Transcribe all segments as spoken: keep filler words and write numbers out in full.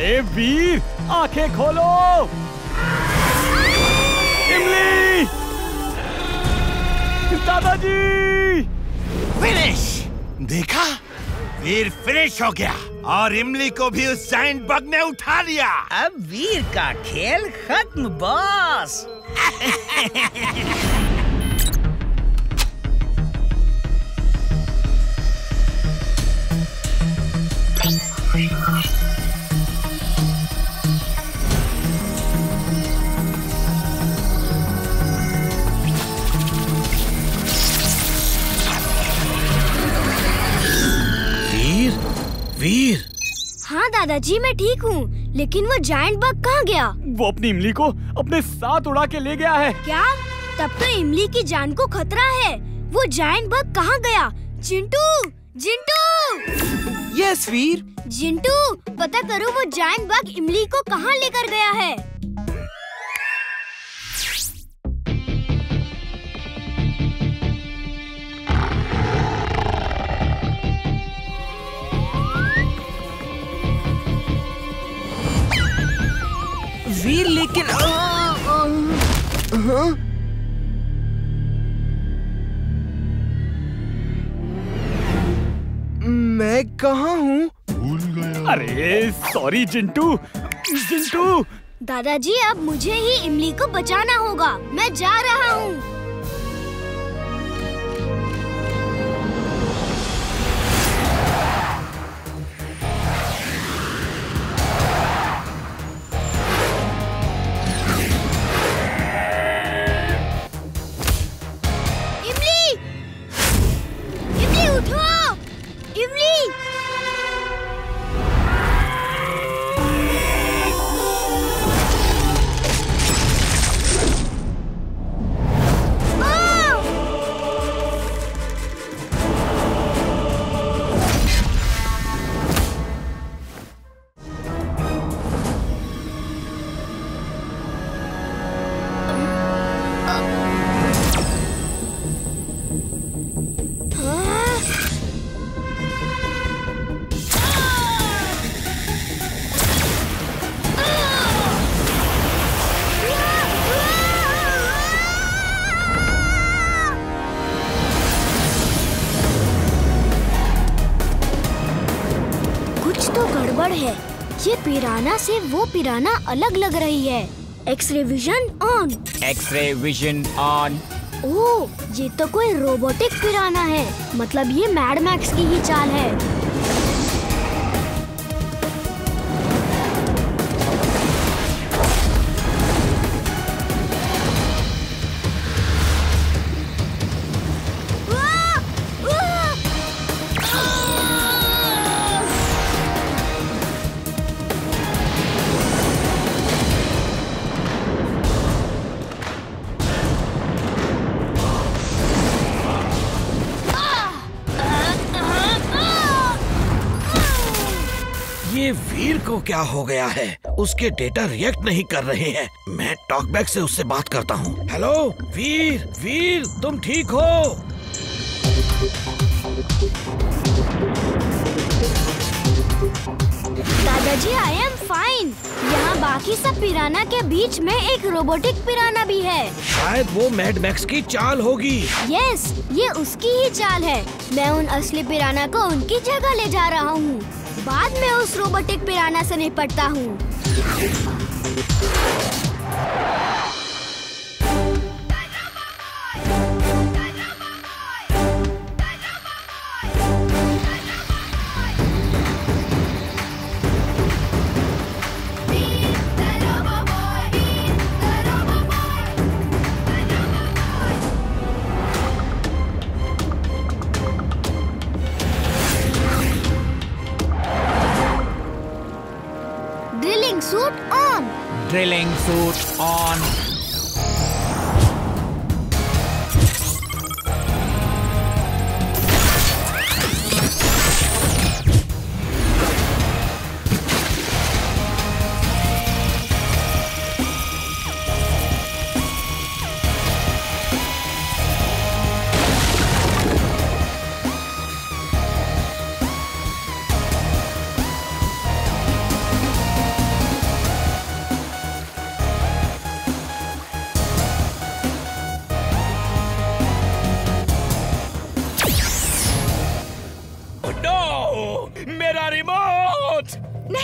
अरे वीर, आंखें खोलो। इमली, दादाजी। फिनिश। देखा, वीर फिनिश हो गया और इमली को भी उस जायंट बग ने उठा लिया। अब वीर का खेल खत्म बॉस। वीर। हाँ दादाजी, मैं ठीक हूँ, लेकिन वो जायंट बग कहाँ गया? वो अपनी इमली को अपने साथ उड़ा के ले गया है। क्या? तब तो इमली की जान को खतरा है। वो जायंट बग कहाँ गया? चिंटू, जिंटू। यस वीर। जिंटू, पता करो वो जायंट बग इमली को कहाँ लेकर गया है। वीर लेकिन आ, आ, हाँ? मैं कहाँ हूँ? भूल गया। अरे सॉरी जिंटू। जिंटू। दादाजी, अब मुझे ही इमली को बचाना होगा। मैं जा रहा हूँ। है। ये पिराना से वो पिराना अलग लग रही है। X ray vision on. X ray vision on. Oh, ये तो कोई रोबोटिक पिराना है। मतलब ये मैड मैक्स की ही चाल है। ये वीर को क्या हो गया है? उसके डेटा रिएक्ट नहीं कर रहे हैं। मैं टॉकबैक से उससे बात करता हूँ। हेलो वीर, वीर तुम ठीक हो? दादाजी आई एम फाइन। यहाँ बाकी सब पिराना के बीच में एक रोबोटिक पिराना भी है। शायद वो मैड मैक्स की चाल होगी। यस, ये उसकी ही चाल है। मैं उन असली पिराना को उनकी जगह ले जा रहा हूँ। बाद में उस रोबोटिक पिराना से निपटता हूँ। Drilling suit on. Drilling suit on.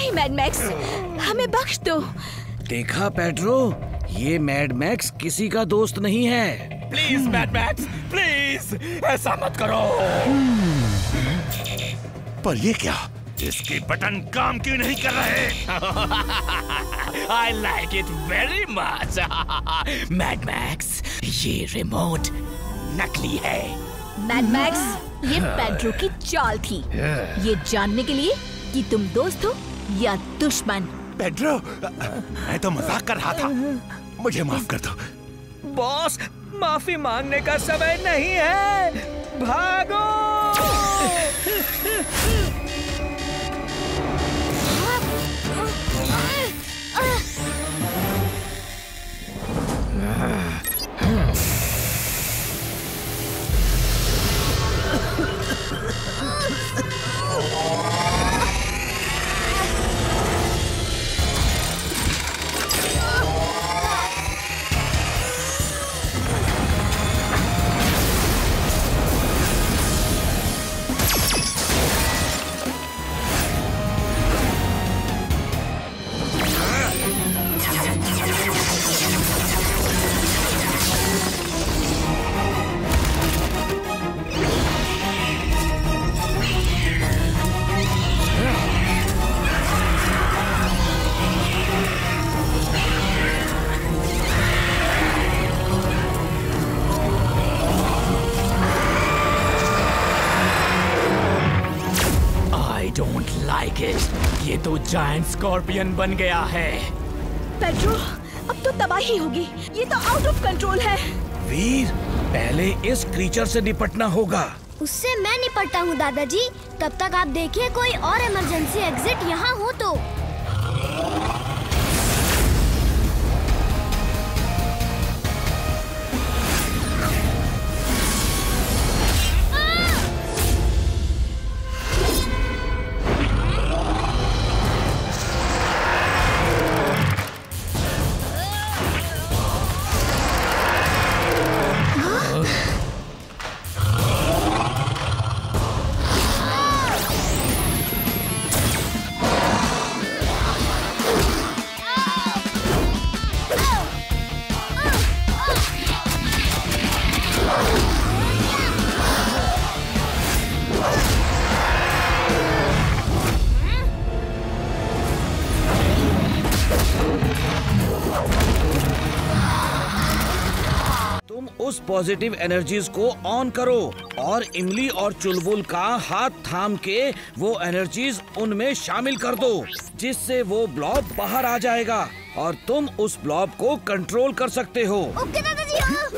नहीं मैड मैक्स, हमें बख्श दो। देखा पेड्रो, ये मैड मैक्स किसी का दोस्त नहीं है। प्लीज मैड मैक्स, प्लीज ऐसा मत करो। पर ये क्या? इसके बटन काम क्यों नहीं कर रहे? I like it very much. Mad Max, ये रिमोट नकली है। मैड मैक्स, ये पेड्रो की चाल थी, ये जानने के लिए कि तुम दोस्त हो या दुश्मन। पेड्रो, मैं तो मजाक कर रहा था, मुझे माफ कर दो। बॉस, माफी मांगने का समय नहीं है, भागो। ये तो जायंट स्कॉर्पियन बन गया है। पेड्रो, अब तो तबाही होगी, ये तो आउट ऑफ कंट्रोल है। वीर, पहले इस क्रीचर से निपटना होगा। उससे मैं निपटता हूँ दादाजी, तब तक आप देखिए कोई और इमरजेंसी एग्जिट यहाँ हो तो। उस पॉजिटिव एनर्जीज को ऑन करो और इमली और चुलबुल का हाथ थाम के वो एनर्जीज उनमें शामिल कर दो, जिससे वो ब्लॉब बाहर आ जाएगा और तुम उस ब्लॉब को कंट्रोल कर सकते हो। ओके दादाजी।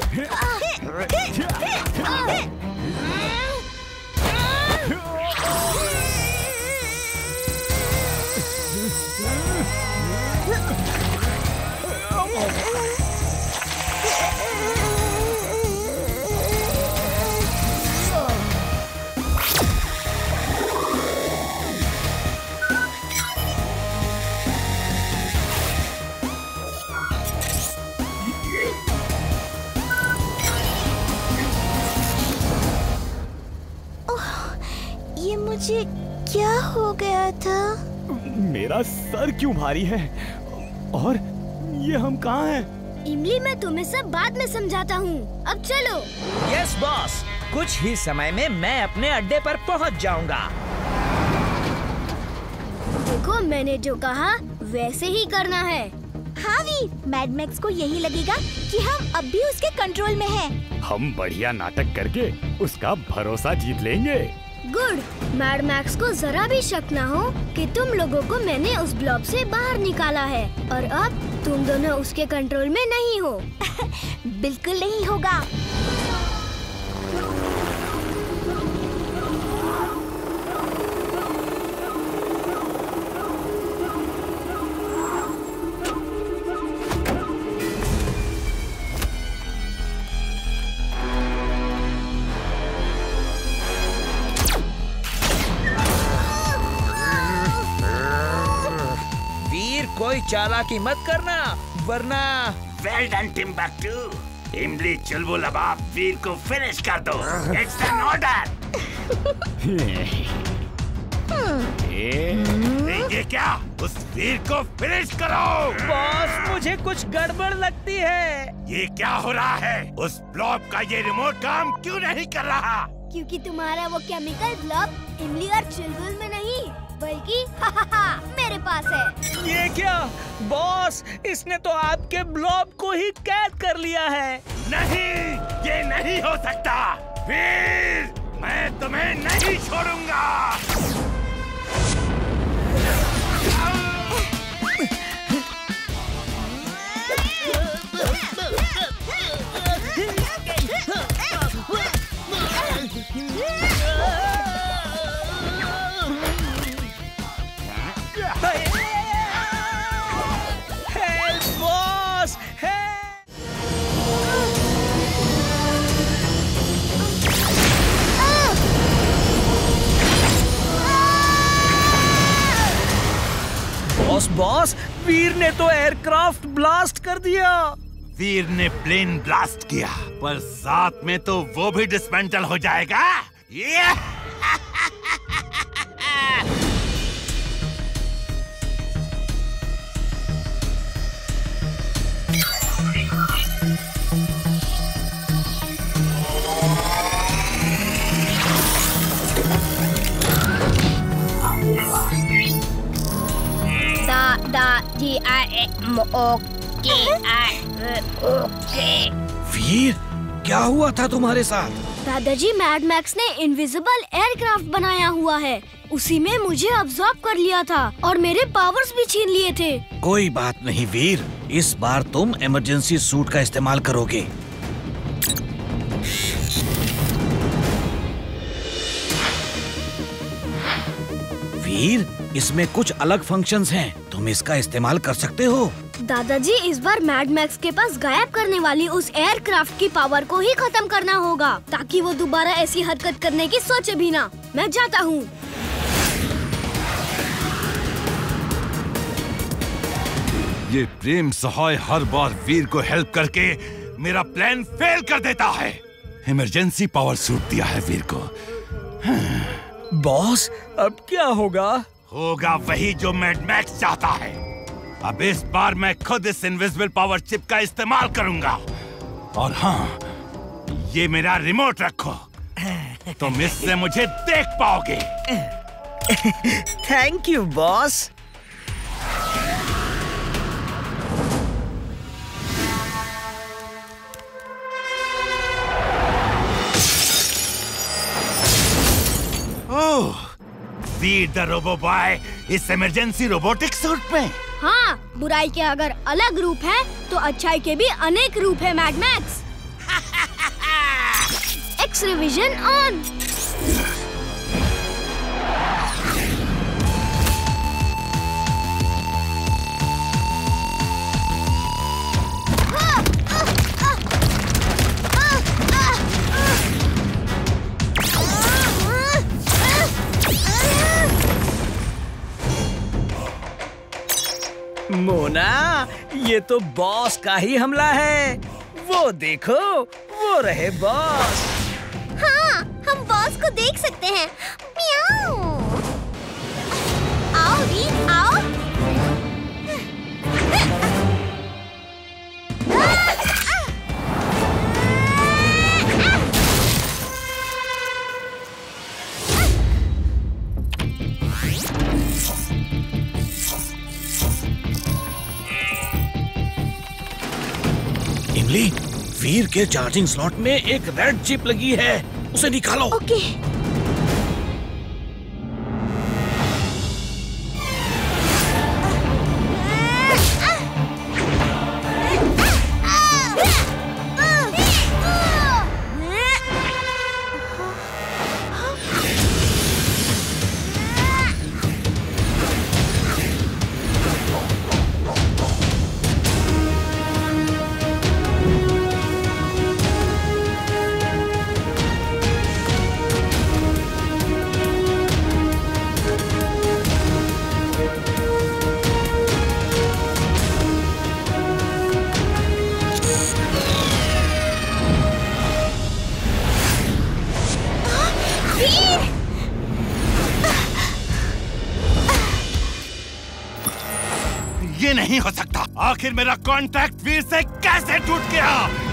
मुझे क्या हो गया था? मेरा सर क्यों भारी है? और ये हम कहाँ हैं? इमली, मैं तुम्हें सब बाद में समझाता हूँ, अब चलो। यस बॉस, कुछ ही समय में मैं अपने अड्डे पर पहुँच जाऊँगा। देखो, मैंने जो कहा वैसे ही करना है। हाँ वी, मैड मैक्स को यही लगेगा कि हम अब भी उसके कंट्रोल में हैं। हम बढ़िया नाटक करके उसका भरोसा जीत लेंगे। गुड। मैड मैक्स को जरा भी शक ना हो कि तुम लोगों को मैंने उस ब्लॉब से बाहर निकाला है और अब तुम दोनों उसके कंट्रोल में नहीं हो। बिल्कुल नहीं होगा। कोई चालाकी मत करना, वरना। Well done Timbuktu. Imli Chulbul, अब आप वीर को फिनिश कर दो। It's an order. ये क्या? उस वीर को फिनिश करो। बॉस मुझे कुछ गड़बड़ लगती है। ये क्या हो रहा है? उस ब्लॉब का ये रिमोट काम क्यों नहीं कर रहा? क्योंकि तुम्हारा वो केमिकल ब्लॉब इमली और चुलबुल में नहीं बल्कि मेरे पास है। ये क्या बॉस, इसने तो आपके ब्लॉब को ही कैद कर लिया है। नहीं, ये नहीं हो सकता। वीर, मैं तुम्हें नहीं छोड़ूंगा। Help boss, boss boss Veer ने तो एयरक्राफ्ट ब्लास्ट कर दिया। वीर ने प्लेन ब्लास्ट किया, पर साथ में तो वो भी डिसमेंटल हो जाएगा। ये दा दा जी I am okay I okay. Veer, क्या हुआ था तुम्हारे साथ? दादाजी, मैड मैक्स ने इनविजिबल एयरक्राफ्ट बनाया हुआ है। उसी में मुझे अब्सॉर्ब कर लिया था और मेरे पावर्स भी छीन लिए थे। कोई बात नहीं वीर, इस बार तुम इमरजेंसी सूट का इस्तेमाल करोगे। वीर, इसमें कुछ अलग फंक्शंस हैं, तुम इसका इस्तेमाल कर सकते हो। दादाजी, इस बार मैड मैक्स के पास गायब करने वाली उस एयरक्राफ्ट की पावर को ही खत्म करना होगा, ताकि वो दोबारा ऐसी हरकत करने की सोचे भी ना। मैं जाता हूँ। ये प्रेम सहाय हर बार वीर को हेल्प करके मेरा प्लान फेल कर देता है। इमरजेंसी पावर सूट दिया है वीर को। बॉस, अब क्या होगा? होगा वही जो मैड मैक्स चाहता है। अब इस बार मैं खुद इस इनविजिबल पावर चिप का इस्तेमाल करूंगा। और हाँ, ये मेरा रिमोट रखो, तुम इससे मुझे देख पाओगे। Thank you boss. Oh, Veer the robo boy इस इमरजेंसी रोबोटिक सूट में। हाँ, बुराई के अगर अलग रूप है तो अच्छाई के भी अनेक रूप है Mad Max. X revision on. Mona, ये तो बॉस का ही हमला है। वो देखो, वो रहे बॉस। हाँ, हम बॉस को देख सकते हैं। मियाऊ। आओ वीर, आओ। इमली, वीर के चार्जिंग स्लॉट में एक रेड चिप लगी है, उसे निकालो। ओके। नहीं हो सकता। आखिर मेरा कॉन्ट्रैक्ट वीर से कैसे टूट गया?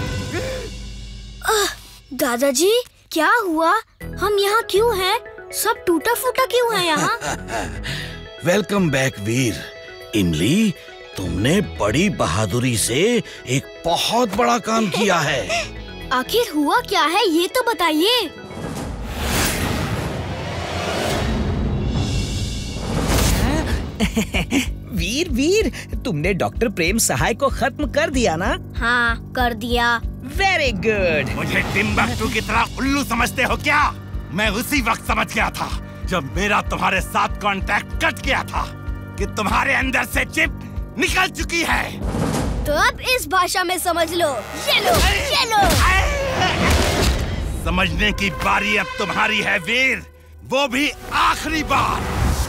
दादाजी क्या हुआ? हम यहाँ क्यों हैं? सब टूटा फूटा क्यों है यहाँ? Welcome back Veer. इमली, तुमने बड़ी बहादुरी से एक बहुत बड़ा काम किया है। आखिर हुआ क्या है ये तो बताइए। वीर वीर, तुमने डॉक्टर प्रेम सहाय को खत्म कर दिया ना? हाँ कर दिया। Very good. मुझे टिम्बकटू की तरह उल्लू समझते हो क्या? मैं उसी वक्त समझ गया था जब मेरा तुम्हारे साथ कॉन्ट्रैक्ट कट गया था कि तुम्हारे अंदर से चिप निकल चुकी है। तो अब इस भाषा में समझ लो। ये लो, ये लो। समझने की बारी अब तुम्हारी है वीर, वो भी आखिरी बार।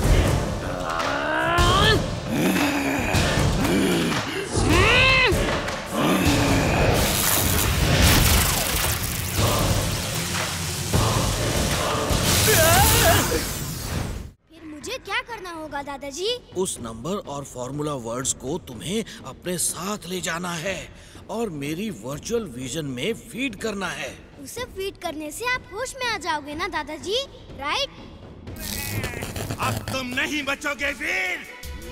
फिर मुझे क्या करना होगा दादाजी? उस नंबर और फॉर्मूला वर्ड्स को तुम्हें अपने साथ ले जाना है और मेरी वर्चुअल विजन में फीड करना है। उसे फीड करने से आप होश में आ जाओगे ना दादाजी, राइट? अब तुम नहीं बचोगे वीर।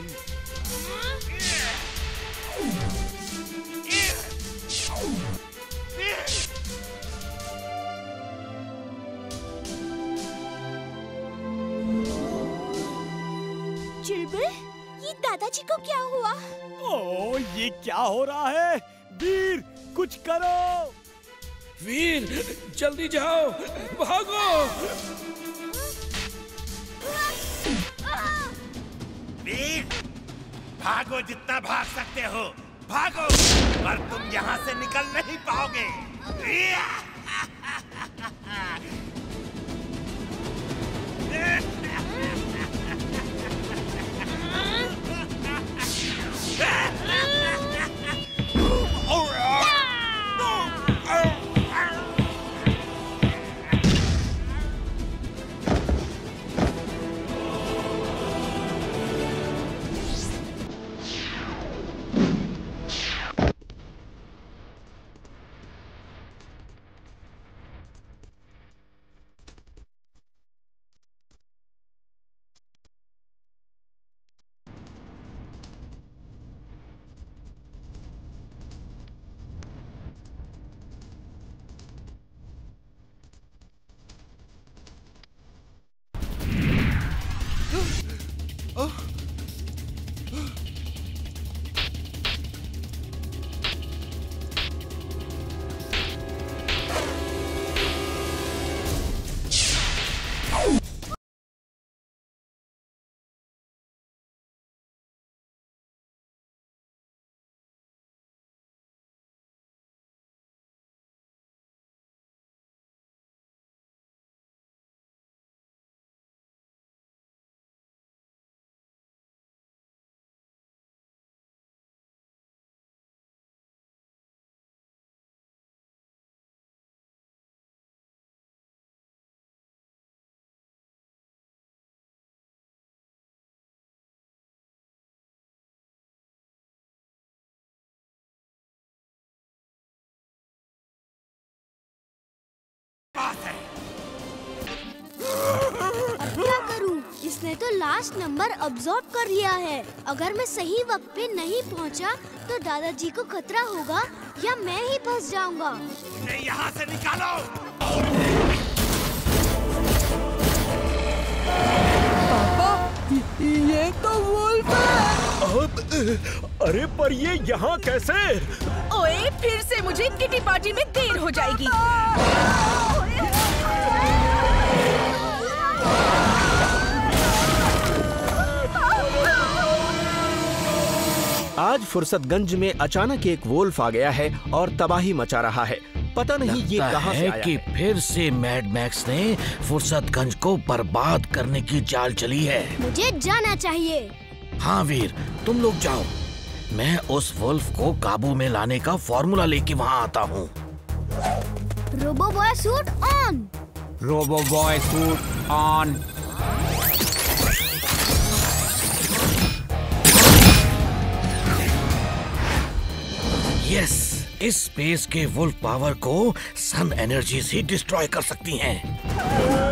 चुलबुल, ये दादाजी को क्या हुआ? ओ, ये क्या हो रहा है? वीर, कुछ करो। वीर, जल्दी जाओ, भागो। वीर, भागो जितना भाग सकते हो, भागो, पर तुम यहाँ से निकल नहीं पाओगे। अब क्या करूं? इसने तो लास्ट नंबर अब्सॉर्ब कर लिया है। अगर मैं सही वक्त पे नहीं पहुंचा तो दादाजी को खतरा होगा या मैं ही फंस जाऊंगा। इन्हें यहाँ से निकालो। पापा, ये तो वुल्फ है। अब, अरे पर ये यहाँ कैसे? ओए, फिर से मुझे किटी पार्टी में देर हो जाएगी। आज फुर्सतगंज में अचानक एक वोल्फ आ गया है और तबाही मचा रहा है। पता नहीं ये कहां से आया कि है। फिर से मैड मैक्स ने फुर्सतगंज को बर्बाद करने की चाल चली है। मुझे जाना चाहिए। हाँ वीर, तुम लोग जाओ, मैं उस वुल्फ को काबू में लाने का फॉर्मूला लेके वहाँ आता हूँ। Robo boy suit on. Robo boy suit on. Yes, इस स्पेस के वुल्फ पावर को सन एनर्जीज ही डिस्ट्रॉय कर सकती हैं।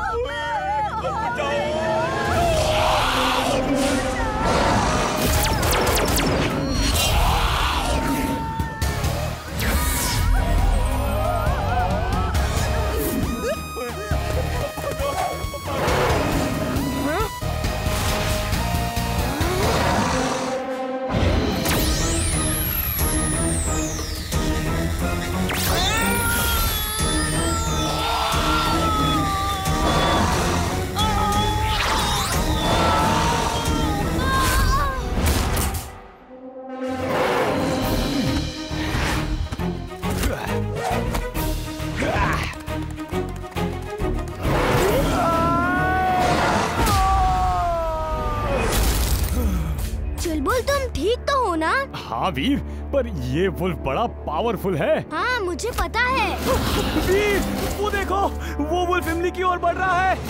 चुलबुल, तुम ठीक तो हो ना? हाँ वीर, पर ये वुल्फ बड़ा पावरफुल है। हाँ, मुझे पता है। वीर, वो देखो, वो वुल्फ इमली की ओर बढ़ रहा है।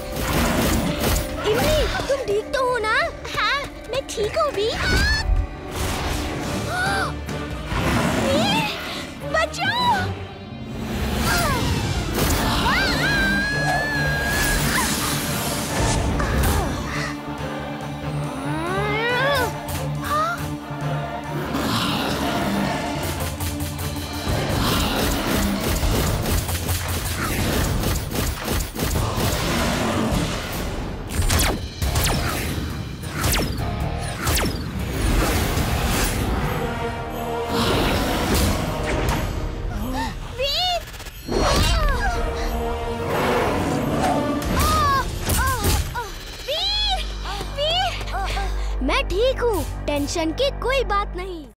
इमली, तुम ठीक तो हो ना? हाँ, मैं ठीक हूँ वीर। वीर, बचाओ! मैं ठीक हूँ, टेंशन की कोई बात नहीं।